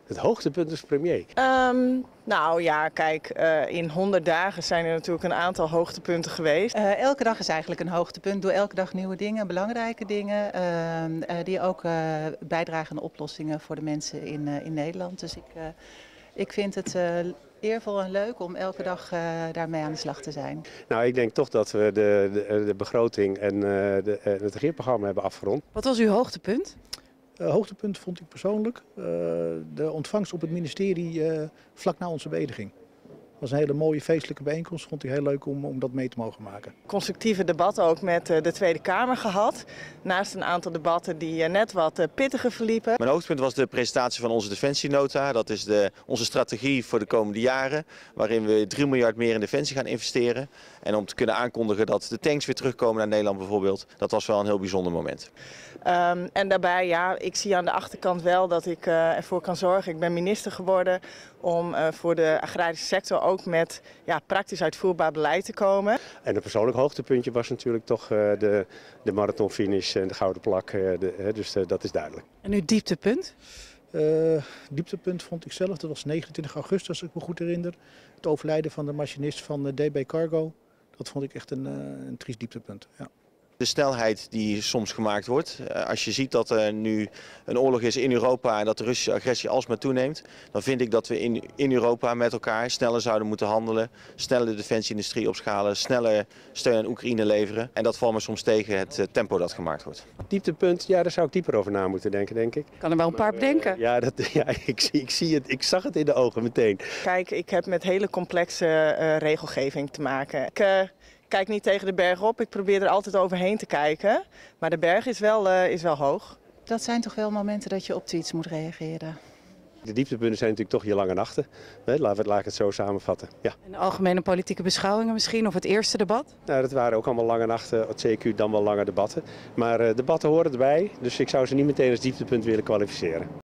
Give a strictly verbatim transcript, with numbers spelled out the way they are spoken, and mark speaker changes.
Speaker 1: Het hoogtepunt is premier.
Speaker 2: Um, nou ja, kijk, uh, in honderd dagen zijn er natuurlijk een aantal hoogtepunten geweest.
Speaker 3: Uh, elke dag is eigenlijk een hoogtepunt. Doe elke dag nieuwe dingen, belangrijke dingen. Uh, uh, die ook uh, bijdragen aan oplossingen voor de mensen in, uh, in Nederland. Dus ik, uh, ik vind het uh, eervol en leuk om elke dag uh, daarmee aan de slag te zijn.
Speaker 1: Nou, ik denk toch dat we de, de, de begroting en uh, de, uh, het regeerprogramma hebben afgerond.
Speaker 4: Wat was uw hoogtepunt?
Speaker 5: Uh, hoogtepunt vond ik persoonlijk uh, de ontvangst op het ministerie uh, vlak na onze beëdiging. Het was een hele mooie feestelijke bijeenkomst, vond ik heel leuk om, om dat mee te mogen maken.
Speaker 2: Constructieve debatten ook met uh, de Tweede Kamer gehad. Naast een aantal debatten die uh, net wat uh, pittiger verliepen.
Speaker 6: Mijn hoogtepunt was de presentatie van onze defensienota. Dat is de, onze strategie voor de komende jaren. Waarin we drie miljard meer in defensie gaan investeren. En om te kunnen aankondigen dat de tanks weer terugkomen naar Nederland bijvoorbeeld. Dat was wel een heel bijzonder moment.
Speaker 2: Um, en daarbij, ja, ik zie aan de achterkant wel dat ik uh, ervoor kan zorgen. Ik ben minister geworden om uh, voor de agrarische sector ook met ja, praktisch uitvoerbaar beleid te komen.
Speaker 1: En een persoonlijk hoogtepuntje was natuurlijk toch uh, de, de marathonfinish en de gouden plak. Uh, de, uh, dus uh, dat is duidelijk.
Speaker 4: En uw dieptepunt?
Speaker 5: Uh, dieptepunt vond ik zelf, dat was negenentwintig augustus als ik me goed herinner. Het overlijden van de machinist van uh, D B Cargo. Dat vond ik echt een, uh, een triest dieptepunt. Ja.
Speaker 6: De snelheid die soms gemaakt wordt. Als je ziet dat er nu een oorlog is in Europa en dat de Russische agressie alsmaar toeneemt, dan vind ik dat we in, in Europa met elkaar sneller zouden moeten handelen, sneller de defensieindustrie opschalen, sneller steun aan Oekraïne leveren. En dat valt me soms tegen het tempo dat gemaakt wordt.
Speaker 1: Dieptepunt, ja, daar zou ik dieper over na moeten denken, denk ik.
Speaker 4: Ik kan er wel een paar bedenken.
Speaker 1: Uh, ja, dat, ja ik, zie, ik, zie het, ik zag het in de ogen meteen.
Speaker 2: Kijk, ik heb met hele complexe uh, regelgeving te maken. Ik, uh, kijk niet tegen de berg op, ik probeer er altijd overheen te kijken. Maar de berg is wel, uh, is wel hoog.
Speaker 3: Dat zijn toch wel momenten dat je op iets moet reageren.
Speaker 1: De dieptepunten zijn natuurlijk toch je lange nachten. Nee, laat, laat ik het zo samenvatten. Ja.
Speaker 4: En de algemene politieke beschouwingen misschien, of het eerste debat?
Speaker 1: Nou, dat waren ook allemaal lange nachten, het C Q dan wel lange debatten. Maar uh, debatten horen erbij, dus ik zou ze niet meteen als dieptepunt willen kwalificeren.